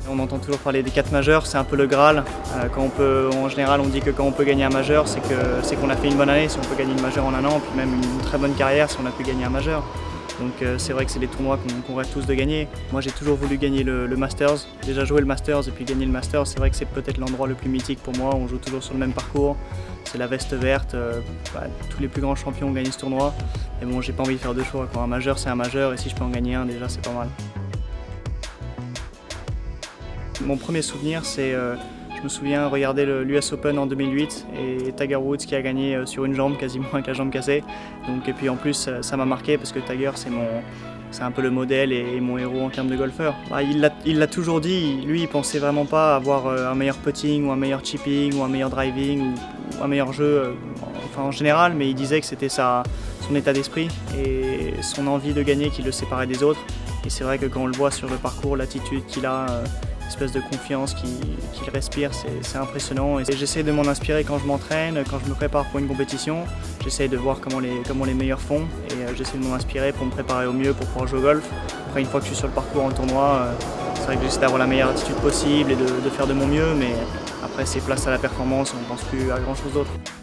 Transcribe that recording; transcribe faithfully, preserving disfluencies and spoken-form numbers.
On entend toujours parler des quatre majeurs, c'est un peu le Graal. Euh, quand on peut, en général, on dit que quand on peut gagner un majeur, c'est que c'est qu'on a fait une bonne année. Si on peut gagner une majeur en un an, puis même une très bonne carrière si on a pu gagner un majeur. Donc euh, c'est vrai que c'est des tournois qu'on qu'on rêve tous de gagner. Moi j'ai toujours voulu gagner le, le Masters, déjà jouer le Masters et puis gagner le Masters, c'est vrai que c'est peut-être l'endroit le plus mythique pour moi. On joue toujours sur le même parcours, c'est la veste verte, euh, bah, tous les plus grands champions ont gagné ce tournoi. Et bon, j'ai pas envie de faire deux choix, quoi. Un majeur c'est un majeur et si je peux en gagner un déjà c'est pas mal. Mon premier souvenir, c'est, euh, je me souviens regarder l'U S Open en deux mille huit et Tiger Woods qui a gagné sur une jambe, quasiment avec la jambe cassée. Donc, et puis en plus, ça m'a marqué parce que Tiger, c'est mon, c'est un peu le modèle et mon héros en termes de golfeur. Bah, il l'a toujours dit, lui, il pensait vraiment pas avoir un meilleur putting ou un meilleur chipping ou un meilleur driving ou, ou un meilleur jeu, enfin en général, mais il disait que c'était son état d'esprit et son envie de gagner qui le séparait des autres. Et c'est vrai que quand on le voit sur le parcours, l'attitude qu'il a, espèce de confiance qu'il qu'il respire, c'est impressionnant. Et j'essaie de m'en inspirer quand je m'entraîne, quand je me prépare pour une compétition. J'essaie de voir comment les, comment les meilleurs font et euh, j'essaie de m'en inspirer pour me préparer au mieux pour pouvoir jouer au golf. Après, une fois que je suis sur le parcours en tournoi, euh, c'est vrai que j'essaie d'avoir la meilleure attitude possible et de, de faire de mon mieux, mais après c'est place à la performance, on ne pense plus à grand chose d'autre.